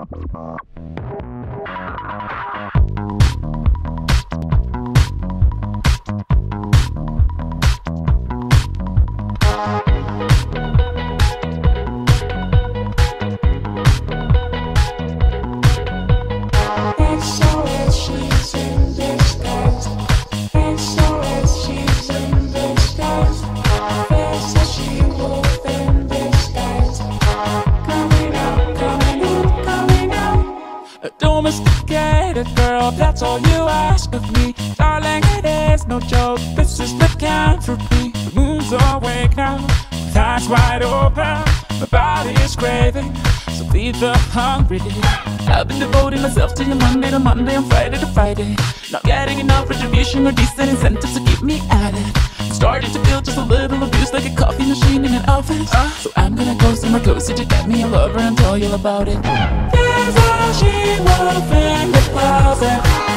Domesticated girl, that's all you ask of me. Darling, it is no joke, this is lycanthropy. The moon's awake now, with eyes wide open. My body is craving, so feed the hungry. I've been devoting myself to you Monday to Monday and Friday to Friday. Not getting enough retribution or decent incentives to keep me at it. I'm starting to feel just a little abused, like a coffee machine in an office. So I'm gonna go somewhere cozy to get me a lover and tell you about it. There's a she wolf in the closet.